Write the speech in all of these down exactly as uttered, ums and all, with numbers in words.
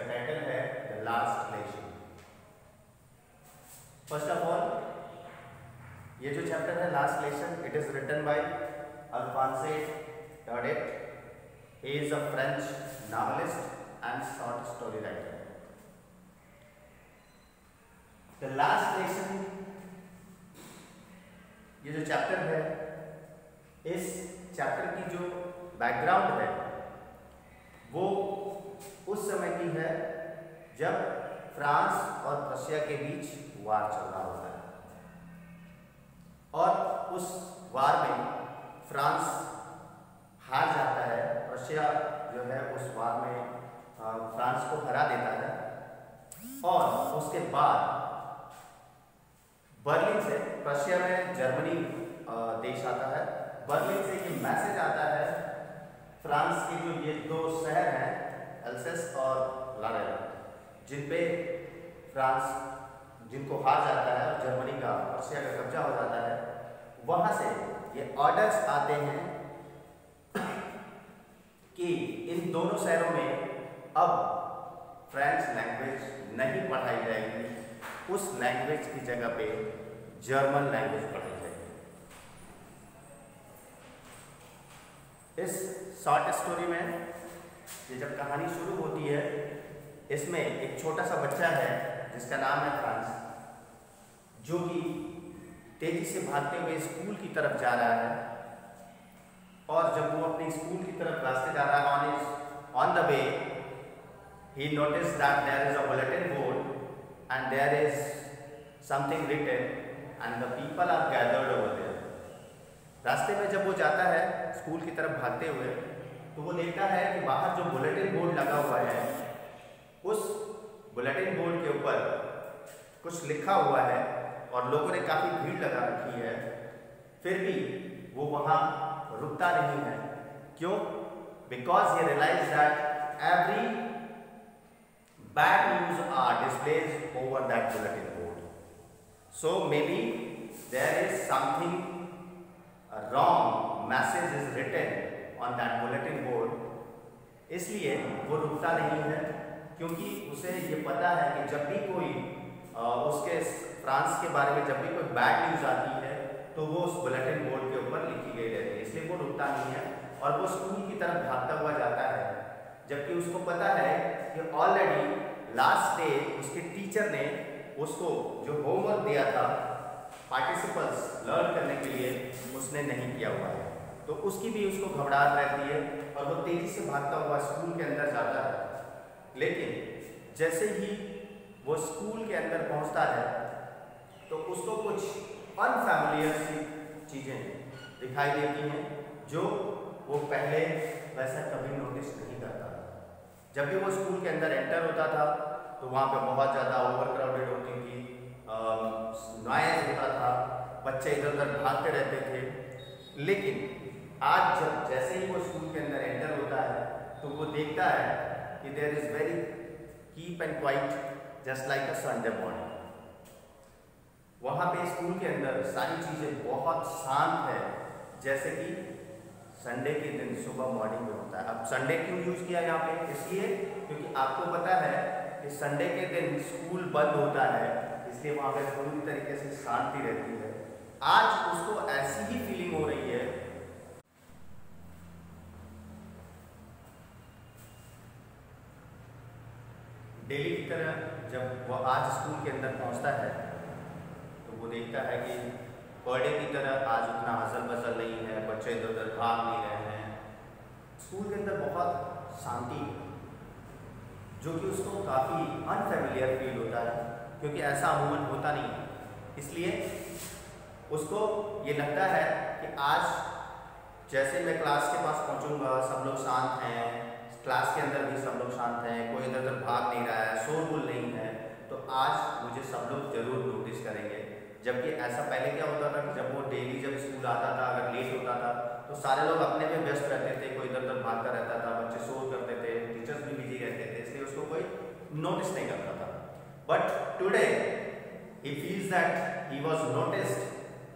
जिसका टाइटल है the last lesson. First of all, ये जो चैप्टर है last lesson, it is written by Alphonse Daudet. He is a French novelist and short story writer. The last lesson, ये जो chapter है, इस chapter की जो बैकग्राउंड है वो उस समय की है जब फ्रांस और रशिया के बीच वार चल रहा होता है, और उस वार में फ्रांस हार जाता है। रशिया जो है उस वार में फ्रांस को हरा देता है, और उसके बाद बर्लिन से, रशिया में जर्मनी देश आता है, बर्लिन से एक मैसेज आता है फ्रांस के जो ये दो शहर हैं एल्सेस और लॉरेन, जिन पे फ्रांस जिनको हार जाता है और जर्मनी का, रशिया का कब्जा हो जाता है, वहाँ से ये ऑर्डर्स आते हैं कि इन दोनों शहरों में अब फ्रेंच लैंग्वेज नहीं पढ़ाई जाएगी, उस लैंग्वेज की जगह पे जर्मन लैंग्वेज पढ़ाई जाएगी। इस शॉर्ट स्टोरी में ये जब कहानी शुरू होती है, इसमें एक छोटा सा बच्चा है जिसका नाम है फ्रांस, जो कि तेजी से भागते हुए स्कूल की तरफ जा रहा है। और जब वो अपने स्कूल की तरफ रास्ते जा रहा है, on is on the way he noticed that there is a bulletin board and there is something written and the people are gathered over there. रास्ते में जब वो जाता है स्कूल की तरफ भागते हुए, तो वो देखता है कि बाहर जो बुलेटिन बोर्ड लगा हुआ है, उस बुलेटिन बोर्ड के ऊपर कुछ लिखा हुआ है और लोगों ने काफ़ी भीड़ लगा रखी है। फिर भी वो वहाँ रुकता नहीं है। क्यों? Because he realized that every bad news are displayed over that bulletin board. So maybe there is something wrong message is written on that bulletin board. इसलिए वो रुकता नहीं है, क्योंकि उसे ये पता है कि जब भी कोई आ, उसके फ्रांस के बारे में जब भी कोई बैड न्यूज़ आती है तो वो उस बुलेटिन बोर्ड के ऊपर लिखी गई रहती है। इसलिए वो रुकता नहीं है और वो स्कूल की तरफ भागता हुआ जाता है, जबकि उसको पता है कि ऑलरेडी लास्ट डे उसके टीचर ने उसको जो होमवर्क दिया था पार्टिसिपल्स लर्न करने के लिए, उसने नहीं किया हुआ है। तो उसकी भी उसको घबराहट रहती है और वो तेजी से भागता हुआ स्कूल के अंदर जाता है। लेकिन जैसे ही वो स्कूल के अंदर पहुंचता है तो उसको कुछ अनफैमिलियर सी चीज़ें दिखाई देती हैं जो वो पहले वैसा कभी नोटिस नहीं करता। जब भी वो स्कूल के अंदर एंटर होता था तो वहाँ पे बहुत ज़्यादा ओवर क्राउडेड होती थी, नॉइज़ होता था, बच्चे इधर उधर भागते रहते थे। लेकिन आज जब जैसे ही वो स्कूल के अंदर एंटर होता है तो वो देखता है कि there is very keep and quite just like a Sunday morning. वहाँ पे स्कूल के अंदर सारी चीज़ें बहुत शांत है, जैसे कि संडे के दिन सुबह मॉर्निंग में होता है। अब संडे क्यों यूज़ किया यहाँ पे? इसलिए क्योंकि आपको पता है कि संडे के दिन स्कूल बंद होता है, इसलिए वहाँ पे पूरी तरीके से शांति रहती है। आज उसको ऐसी ही फीलिंग हो रही है। डेली की तरह जब वो आज स्कूल के अंदर पहुँचता है तो वो देखता है कि पर डे की तरह आज उतना हसल बसल नहीं है, बच्चे इधर उधर भाग नहीं रहे हैं, स्कूल के अंदर बहुत शांति है, जो कि उसको काफ़ी अनफेमिलियर फील होता है, क्योंकि ऐसा अमूमन होता नहीं है। इसलिए उसको ये लगता है कि आज जैसे मैं क्लास के पास पहुंचूंगा, सब लोग शांत हैं, क्लास के अंदर भी सब लोग शांत हैं, कोई इधर उधर भाग नहीं रहा है, शोरगुल नहीं है, तो आज मुझे सब लोग जरूर नोटिस करेंगे। जबकि ऐसा पहले क्या होता था कि जब वो डेली जब स्कूल आता था, अगर लेट होता था तो सारे लोग अपने में व्यस्त रहते थे, कोई इधर उधर भागता रहता था, बच्चे शोर करते थे, टीचर्स भी बिजी रहते थे, इसलिए उसको कोई नोटिस नहीं करता था। But today he feels that he was noticed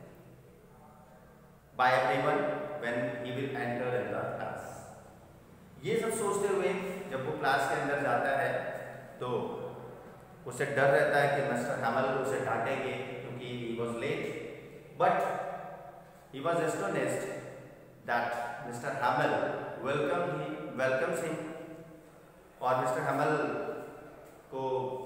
by everyone when he will enter in the class. ये सब सोचते हुए जब वो क्लास के अंदर जाता है तो उसे डर रहता है कि मिस्टर हैमल उसे डांटेंगे क्योंकि he was late, but he was astonished that mister Hamel welcome he welcomes him. और मिस्टर हैमल को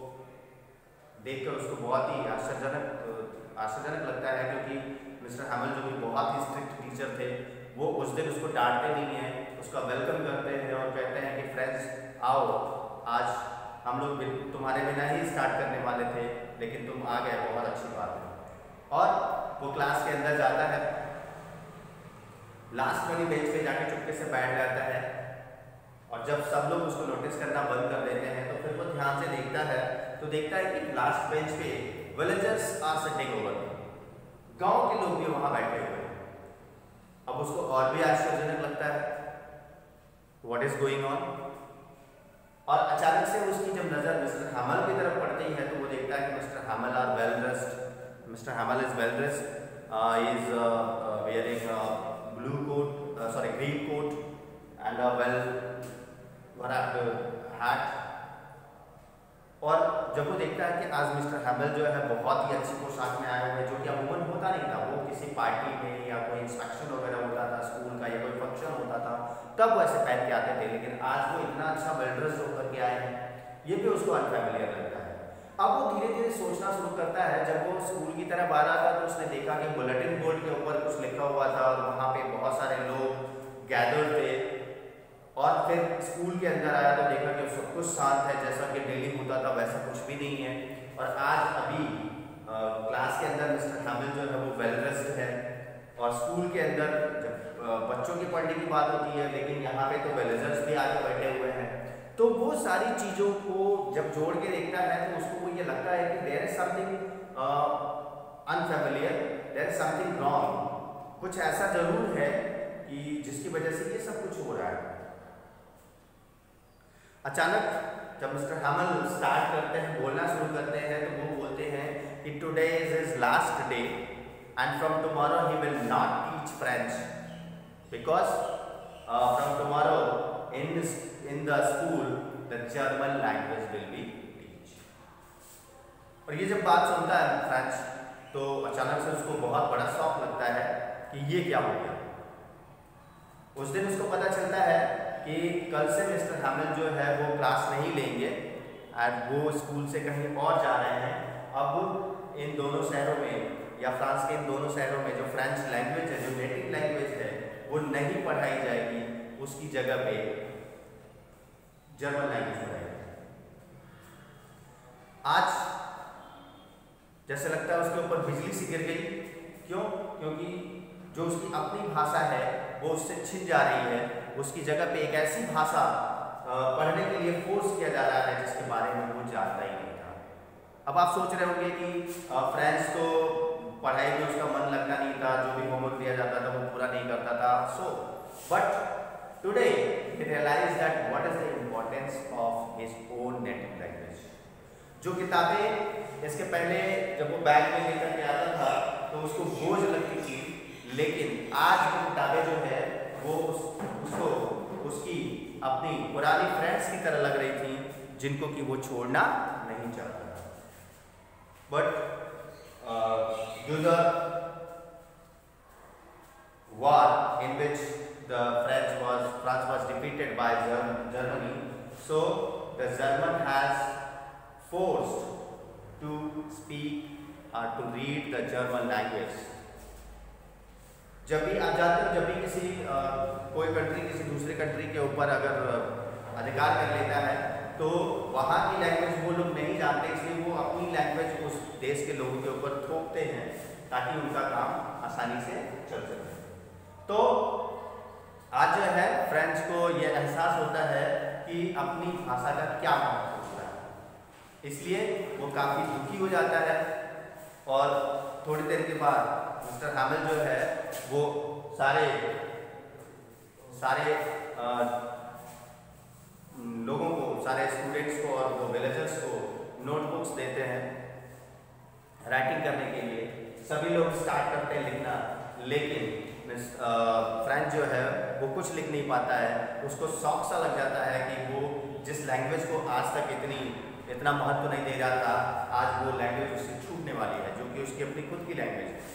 देखकर उसको बहुत ही आश्चर्यजनक आश्चर्यजनक लगता है, क्योंकि मिस्टर हैमल जो कि बहुत ही स्ट्रिक्ट टीचर थे, वो उस दिन उसको डांटते नहीं हैं, उसका वेलकम करते हैं और कहते हैं कि फ्रेंड्स आओ, आज हम लोग तुम्हारे बिना ही स्टार्ट करने वाले थे लेकिन तुम आ गए, बहुत अच्छी बात है। और वो क्लास के अंदर जाता है, लास्ट वाली बेंच पे जाके चुपके से बैठ जाता है, और जब सब लोग उसको नोटिस करना बंद कर देते हैं तो फिर वो ध्यान से देखता है तो देखता है कि लास्ट बेंच पे विलेजर्स आर सिटिंग ओवर, गांव के लोग भी वहां बैठे हुए हैं। अब उसको और भी आश्चर्यजनक लगता है, व्हाट इज गोइंग ऑन। और अचानक से उसकी जब नजर मिस्टर हैमल की तरफ पड़ती है तो वो देखता है कि mister Hamel are well dressed, mister Hamel is well dressed, is wearing blue coat, sorry green coat and a well wrapped hat। और जब वो देखता है कि आज मिस्टर हैमल जो है बहुत ही अच्छी पोशाक में आए हुए हैं, जो कि अमूमन होता नहीं था, वो किसी पार्टी में या कोई इंस्पेक्शन वगैरह होता था स्कूल का या कोई फंक्शन होता था तब वैसे पहन के आते थे, लेकिन आज वो इतना अच्छा वेल ड्रेस होकर के आए हैं, ये भी उसको अनफैमिलियर लगता है। अब वो धीरे धीरे सोचना शुरू करता है, जब वो स्कूल की तरफ आ रहा था तो उसने देखा कि बुलेटिन बोर्ड के ऊपर कुछ लिखा हुआ था और वहाँ पे बहुत सारे लोग गैदर्ड थे। और फिर स्कूल के अंदर आया तो देखा कि सब कुछ शांत है, जैसा कि डेली होता था वैसा कुछ भी नहीं है। और आज अभी आ, क्लास के अंदर मिस्टर हैमल जो है वो वेल ड्रेस्ड है, और स्कूल के अंदर जब आ, बच्चों की पढ़ने की बात होती है, लेकिन यहाँ पे तो विलेजर्स भी आके बैठे हुए हैं। तो वो सारी चीज़ों को जब जोड़ के देखता है तो उसको वो ये लगता है कि there is something unfamiliar, there is something wrong, कुछ ऐसा जरूर है कि जिसकी वजह से ये सब कुछ हो रहा है। अचानक जब मिस्टर हैमल स्टार्ट करते हैं, बोलना शुरू करते हैं, तो वो बोलते हैं कि today is his last day and from tomorrow he will not teach French because from tomorrow in in the school the German language will be teach. और ये जब बात सुनता है फ्रेंच तो अचानक से उसको बहुत बड़ा शॉक लगता है कि ये क्या हो गया। उस दिन उसको पता चलता है कि कल से मिस्टर हैमल जो है वो क्लास नहीं लेंगे और वो स्कूल से कहीं और जा रहे हैं। अब इन दोनों शहरों में या फ्रांस के इन दोनों शहरों में जो फ्रेंच लैंग्वेज है, जो नेटिव लैंग्वेज है, वो नहीं पढ़ाई जाएगी, उसकी जगह पे जर्मन लैंग्वेज पढ़ाई। आज जैसे लगता है उसके ऊपर बिजली सी गिर गई। क्यों? क्योंकि जो उसकी अपनी भाषा है वो उससे छिन जा रही है, उसकी जगह पे एक ऐसी भाषा पढ़ने के लिए फोर्स किया जा रहा है जिसके बारे में वो जानता ही नहीं था। अब आप सोच रहे होंगे कि फ्रेंच तो पढ़ाई में उसका मन लगता नहीं था, जो भी होमवर्क दिया जाता था वो पूरा नहीं करता था। So but today he realized that what is the importance of his own native language. जो किताबें इसके पहले जब वो बैग में लेकर के आता था तो उसको बोझ लगती थी, लेकिन आज वो किताबें जो है वो उस, उसको उसकी अपनी पुरानी फ्रेंड्स की तरह लग रही थी, जिनको कि वो छोड़ना नहीं चाहता था। But due the war in which the French was France was defeated by Germany, so the German has forced to speak or to read the German language. जब भी आप जानते हो, जब भी किसी आ, कोई कंट्री किसी दूसरे कंट्री के ऊपर अगर अधिकार कर लेता है तो वहाँ की लैंग्वेज वो लोग नहीं जानते, इसलिए वो अपनी लैंग्वेज उस देश के लोगों के ऊपर थोपते हैं ताकि उनका काम आसानी से चल सके। तो आज जो है फ्रेंच को ये एहसास होता है कि अपनी भाषा का क्या महत्व होता है, इसलिए वो काफ़ी दुखी हो जाता है। और थोड़ी देर के बाद मिस्टर हैमल जो है वो सारे सारे आ, लोगों को, सारे स्टूडेंट्स को और वो विलेजर्स को नोटबुक्स देते हैं राइटिंग करने के लिए। सभी लोग स्टार्ट करते हैं लिखना, लेकिन फ्रेंच जो है वो कुछ लिख नहीं पाता है। उसको शौक सा लग जाता है कि वो जिस लैंग्वेज को आज तक इतनी इतना महत्व नहीं दे रहा था, आज वो लैंग्वेज उससे छूटने वाली है, जो कि उसकी अपनी खुद की लैंग्वेज है।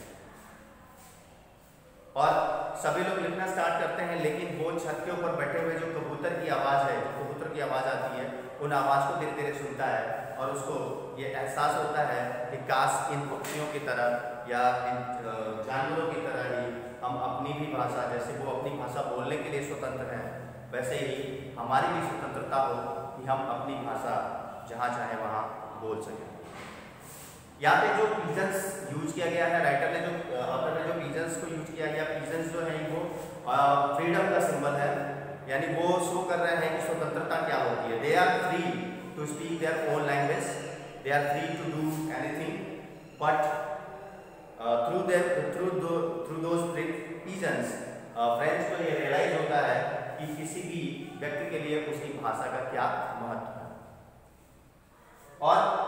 और सभी लोग लिखना स्टार्ट करते हैं, लेकिन वो छत के ऊपर बैठे हुए जो कबूतर की आवाज़ है, जो कबूतर की आवाज़ आती है, उन आवाज़ को धीरे धीरे सुनता है और उसको ये एहसास होता है कि काश इन पक्षियों की तरह या इन जानवरों की तरह ही हम अपनी भी भाषा, जैसे वो अपनी भाषा बोलने के लिए स्वतंत्र हैं, वैसे ही हमारी भी स्वतंत्रता हो कि हम अपनी भाषा जहाँ चाहे वहाँ बोल सकें। यहाँ पे जो पीजन्स यूज किया गया है, राइटर ने जो ऑथर ने जो पीजन्स को यूज किया गया, पीजन्स जो है वो फ्रीडम का सिंबल है, यानी वो शो कर रहे हैं कि स्वतंत्रता क्या होती है। They are free to speak their own language, they are free to do anything, but through their through through those pigeons French को ये रियलाइज होता है कि किसी भी व्यक्ति के लिए उसकी भाषा का क्या महत्व है। और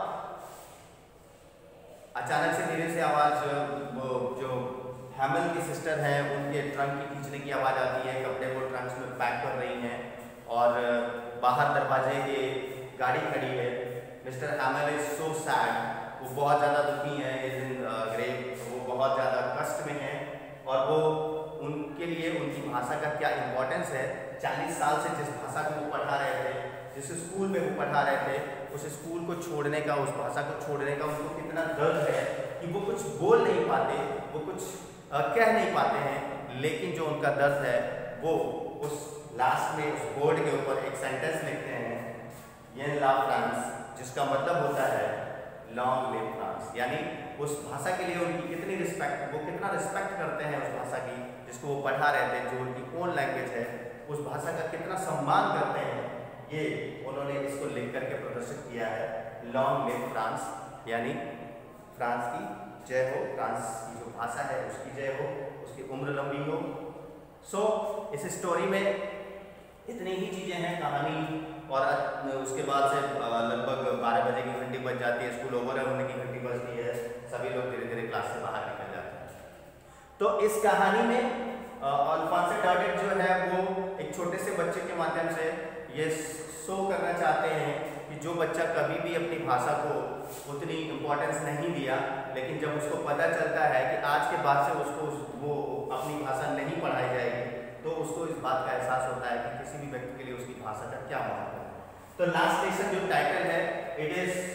अचानक से धीरे से आवाज, वो जो हैमल की सिस्टर हैं उनके ट्रंक की खींचने की आवाज़ आती है, कपड़े वो ट्रंक्स में पैक कर रही हैं और बाहर दरवाजे के गाड़ी खड़ी है। Mister Hamel is so sad, वो बहुत ज़्यादा दुखी हैं, इज इन ग्रेव, वो बहुत ज़्यादा कष्ट में हैं और वो उनके लिए उनकी भाषा का क्या इम्पोर्टेंस है। चालीस साल से जिस भाषा को वो पढ़ा रहे थे, जिस स्कूल में वो पढ़ा रहे थे, उस स्कूल को छोड़ने का, उस भाषा को छोड़ने का उनको कितना दर्द है कि वो कुछ बोल नहीं पाते, वो कुछ आ, कह नहीं पाते हैं, लेकिन जो उनका दर्द है वो उस लास्ट में उस बोर्ड के ऊपर एक सेंटेंस लिखते हैं, येन ला फ्रांस, जिसका मतलब होता है लॉन्ग लिव फ्रांस। यानी उस भाषा के लिए उनकी कितनी रिस्पेक्ट, वो कितना रिस्पेक्ट करते हैं उस भाषा की जिसको वो पढ़ा रहे थे, जो उनकी ओन लैंग्वेज है, उस भाषा का कितना सम्मान करते हैं, ये उन्होंने इसको लिख करके प्रदर्शित किया है। लॉन्ग लिव फ्रांस, यानी फ्रांस की जय हो, फ्रांस की जो भाषा है उसकी जय हो, उसकी उम्र लंबी हो। सो so, इस स्टोरी में इतनी ही चीज़ें हैं, कहानी, और उसके बाद से लगभग बारह बजे की घंटी बज जाती है, स्कूल ओवर होने की घंटी बजती है, सभी लोग धीरे धीरे क्लास से बाहर निकल जाते हैं। तो इस कहानी में अल्फोंसो डॉडेट जो है वो एक छोटे से बच्चे के माध्यम से ये शो करना चाहते हैं कि जो बच्चा कभी भी अपनी भाषा को उतनी इम्पोर्टेंस नहीं दिया, लेकिन जब उसको पता चलता है कि आज के बाद से उसको वो अपनी भाषा नहीं पढ़ाई जाएगी, तो उसको इस बात का एहसास होता है कि किसी भी व्यक्ति के लिए उसकी भाषा का क्या महत्व है। तो लास्ट लेसन जो टाइटल है, it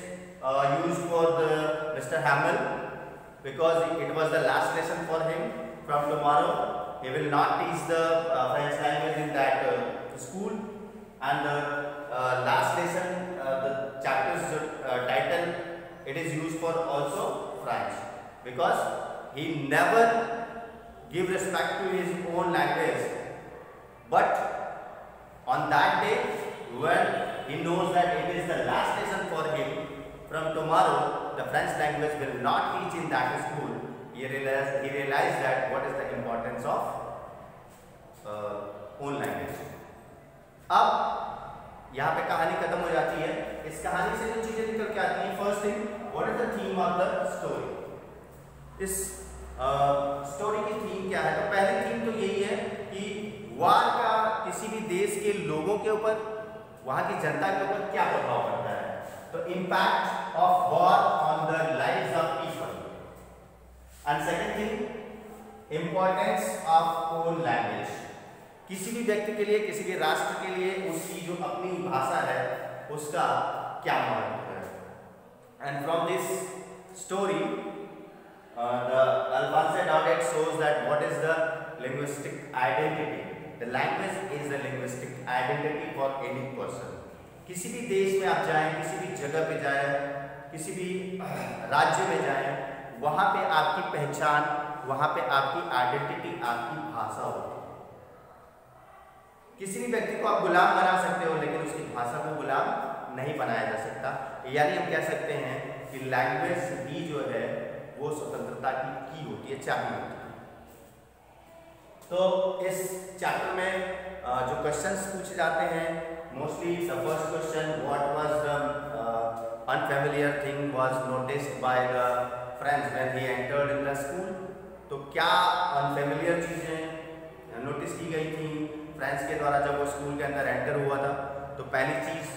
is used for the Mister Hamel because it was the last lesson for him. From tomorrow he will not teach the uh, French language in that uh, school, and the uh, last lesson, uh, the chapter's uh, title, it is used for also French, because he never give respect to his own language, but on that day when he knows that it is the last lesson for him, from tomorrow the French language will not teach in that school. He realized, he realized that what is the importance of uh, own language. अब यहाँ पे कहानी खत्म हो जाती है। इस कहानी से जो चीजें निकल के आती हैं, first thing, what is the theme of the story. इस स्टोरी uh, की थीम क्या है? तो पहली थीम तो यही है कि वार का किसी भी देश के लोगों के ऊपर, वहाँ की जनता के ऊपर क्या प्रभाव पड़ता है। तो impact of war on the lives of people. And second thing, importance of own language. किसी भी व्यक्ति के लिए, किसी भी राष्ट्र के लिए उसकी जो अपनी भाषा है उसका क्या महत्व है। And from this story the Alphonse Daudet shows that what is the linguistic identity. The language is the linguistic identity for any person. किसी भी देश में आप जाएं, किसी भी जगह पे जाएं, किसी भी राज्य में जाएं, वहाँ पे आपकी पहचान, वहाँ पे आपकी आइडेंटिटी, आपकी भाषा होती है। किसी भी व्यक्ति को आप गुलाम बना सकते हो, लेकिन उसकी भाषा को गुलाम नहीं बनाया जा सकता। यानी हम कह सकते हैं कि लैंग्वेज भी जो है वो स्वतंत्रता की की होती है, चाबी होती है। तो इस चैप्टर में जो क्वेश्चंस पूछे जाते हैं, mostly the first question, what was the unfamiliar thing was noticed by the friends when he entered in the school. तो क्या अनफैमिलियर चीज़ें नोटिस की गई थी फ्रेंड्स के द्वारा जब वो स्कूल के अंदर एंटर हुआ था? तो पहली चीज़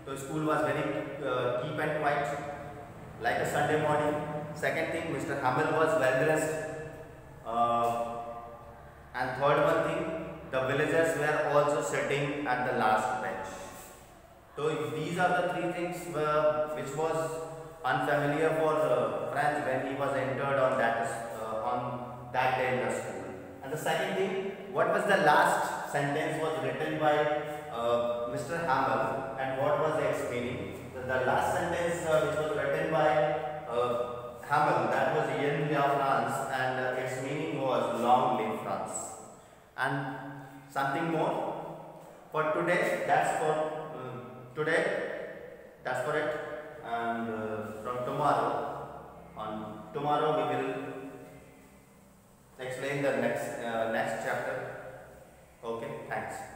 So school was very uh, keep and quiet, like a Sunday morning. Second thing, Mister Hamel was well dressed. Uh, and third one thing, the villagers were also sitting at the last bench. So these are the three things uh, which was unfamiliar for uh, Franz when he was entered on that uh, on that day in the school. And the second thing, what was the last sentence was written by uh, Mister Hamel, and what was the explaining? The, the last sentence uh, which was written by uh, Hamel, that was Yen Via France, and uh, its meaning was long live France. And something more for today, that's for uh, today, that's for it. And uh, from tomorrow, on tomorrow we will explain the next uh, next chapter. Okay, thanks.